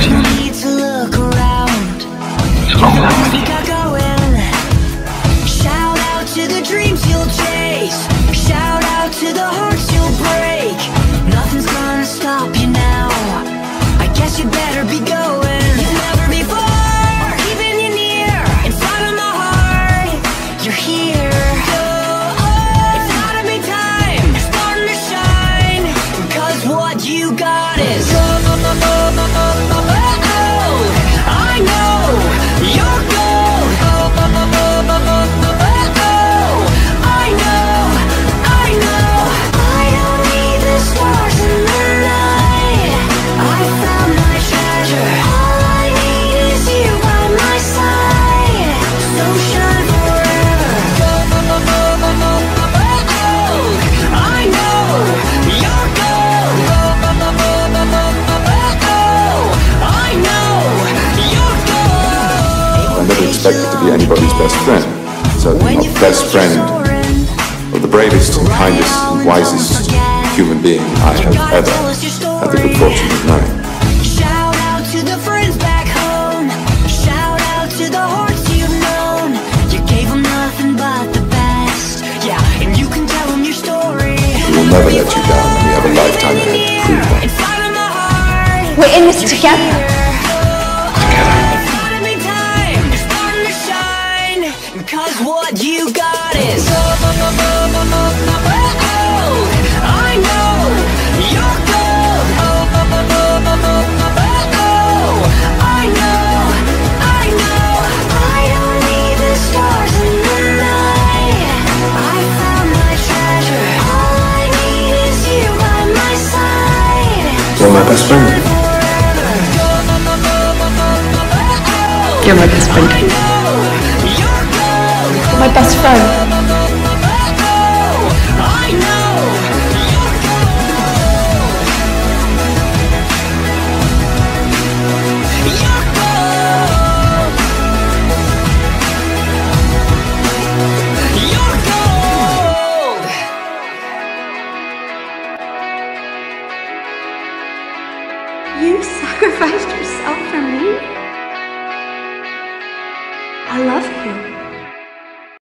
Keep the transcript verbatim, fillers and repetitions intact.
Regina. What's wrong with that? Shout out to the dreams you'll chase. Shout out to the hearts you'll break. Nothing's gonna stop you now. I guess you better be going. You've never before, keeping you near. Inside of my heart, you're here. It's gotta be time, starting to shine. Cause what you got is gold. I know you're gold. I know, I know. I don't need the stars in the night. I found my treasure. All I need is you by my side. So shine forever. I know you're gold. I know you're gold. I never expected to be anybody's best friend. Certainly not best friend of the bravest and kindest and wisest human being I have ever had the good fortune of knowing. Shout out to the friends back home. Shout out to the hearts you've known. You gave them nothing but the best. Yeah, and you can tell them your story. We will never let you down, and we have a lifetime ahead to prove that. Inside of my heart, We're in this together. it's gotta be time, it's starting to shine. Cause what you got is I know you're gold. I know, I know. I don't need the stars in the night. I found my treasure. All I need is you by my side. You're my best friend. You're my best friend. You're gold. You're my best friend. I know you're gold. You're gold. You're gold. You sacrificed yourself for me?